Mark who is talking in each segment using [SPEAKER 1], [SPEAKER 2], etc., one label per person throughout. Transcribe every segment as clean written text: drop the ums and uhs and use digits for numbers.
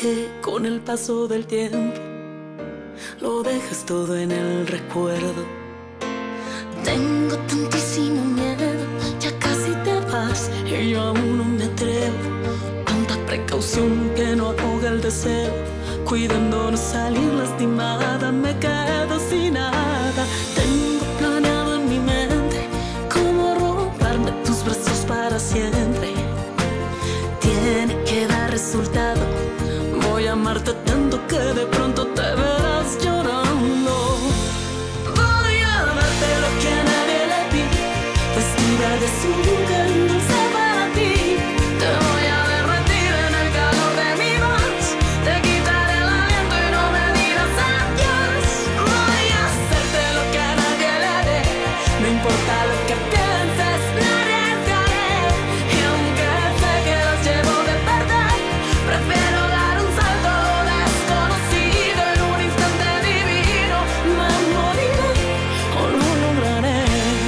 [SPEAKER 1] que con el paso del tiempo lo dejas todo en el recuerdo. Tengo tantísimo miedo, ya casi te vas y yo aún no me atrevo. Tanta precaución que no ahoga el deseo, cuidando no salir lastimada, me quedo sin nada. Tengo planeado en mi mente cómo robarme tus brazos para siempre. Tiene que dar resultado, voy a amarte tanto que de pronto te verás llorando. Voy a darte lo que a nadie le di, vestida de azúcar dulce para ti. Te voy a derretir en el calor de mi voz, te quitaré el aliento y no me dirás adiós. Voy a hacerte lo que a nadie le dé, no importa lo que pienses, me arriesgaré. Y aunque sé que los llevo de perder, prefiero dar un salto desconocido en un instante divino. Me moriré o lo lograré.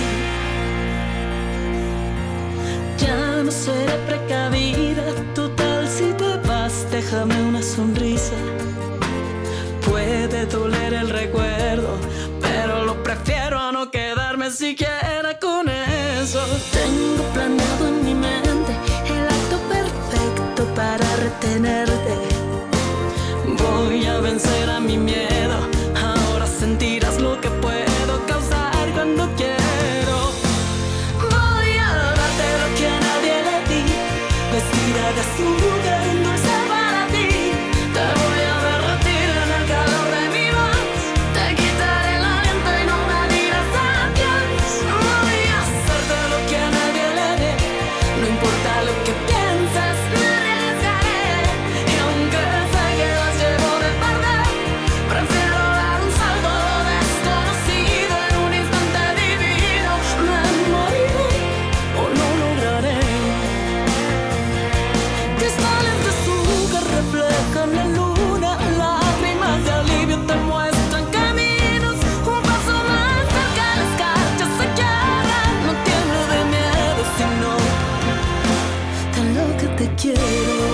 [SPEAKER 1] Ya no seré precavida, total si te vas, déjame una sonrisa. Puede doler el recuerdo, pero lo prefiero a no quedarme siquiera con eso. Tengo planeado en mi mente el acto perfecto para retenerte. Voy a vencer a mi miedo, ahora sentirás lo que puedo causar cuando quiero. Voy a darte lo que a nadie le di, vestida de azúcar dulce para ti. Te voy a derretir en el calor de mi voz, te quitaré el aliento y no me dirás adiós. Voy a hacerte lo que a nadie le dé, no importa lo que pienses, me arriesgaré. Y aunque sé que las llevo de perder, prefiero dar un salto desconocido en un instante divino. Me moriré o lo lograré. Cristales de azúcar reflejan la luna, lágrimas de alivio te muestran caminos. Un paso más cerca, la escarcha se quiebra. No tiemblo de miedo, sino tan lo que te quiero.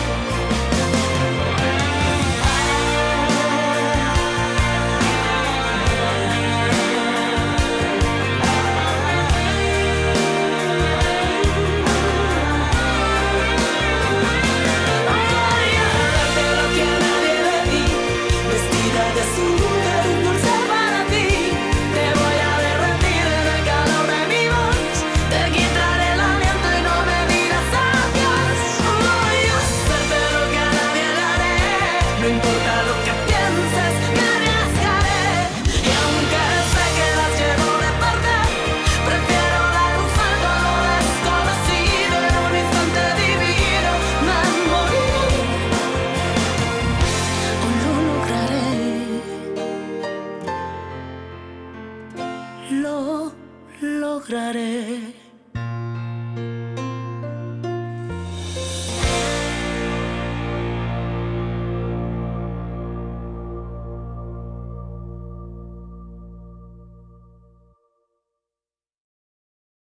[SPEAKER 1] Voy a darte lo que a nadie le di, vestida de azúcar dulce para ti. Te voy a derretir en el calor de mi voz, te quitaré el aliento y no me dirás adiós. Voy a hacerte lo que a nadie le haré, no importa lo que pienses, me arriesgaré. Y aunque sé que las llevo de perder, prefiero dar un salto a lo desconocido en un instante divino. Me moriré o lo lograré. Lo lograré.